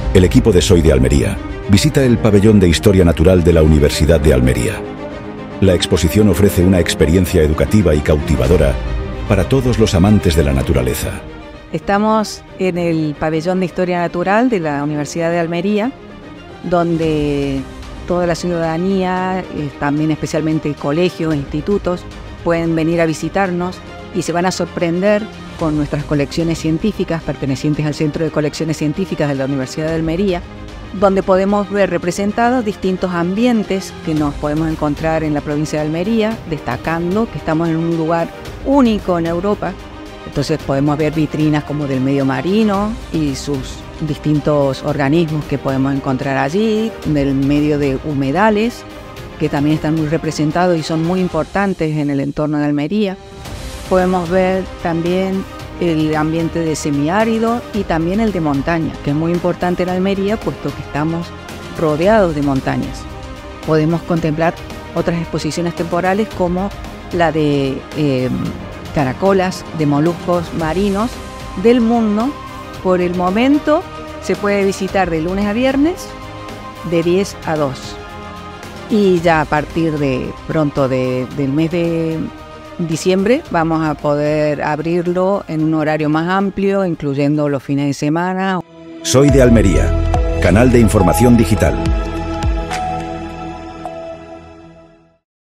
El equipo de Soy de Almería visita el pabellón de Historia Natural de la Universidad de Almería. La exposición ofrece una experiencia educativa y cautivadora para todos los amantes de la naturaleza. Estamos en el pabellón de Historia Natural de la Universidad de Almería, donde toda la ciudadanía, también especialmente colegios, institutos, pueden venir a visitarnos y se van a sorprender con nuestras colecciones científicas pertenecientes al Centro de Colecciones Científicas de la Universidad de Almería, donde podemos ver representados distintos ambientes que nos podemos encontrar en la provincia de Almería, destacando que estamos en un lugar único en Europa. Entonces podemos ver vitrinas como del medio marino y sus distintos organismos que podemos encontrar allí, del medio de humedales, que también están muy representados y son muy importantes en el entorno de Almería. Podemos ver también el ambiente de semiárido y también el de montaña, que es muy importante en Almería, puesto que estamos rodeados de montañas. Podemos contemplar otras exposiciones temporales como la de caracolas, de moluscos marinos del mundo. Por el momento se puede visitar de lunes a viernes de 10 a 2. Y ya a partir de pronto del mes de diciembre vamos a poder abrirlo en un horario más amplio, incluyendo los fines de semana. Soy de Almería, canal de información digital.